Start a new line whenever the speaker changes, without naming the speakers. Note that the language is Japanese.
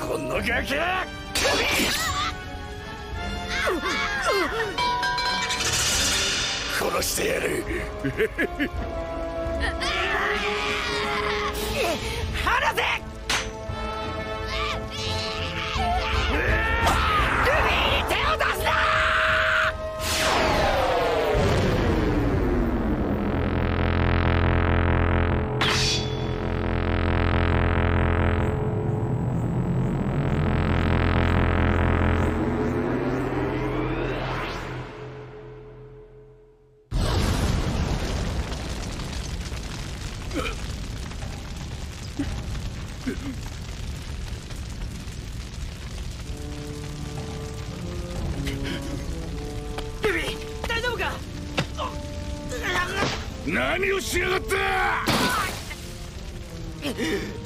このガキ殺してやる。離せ。大丈夫か。何をしやがった。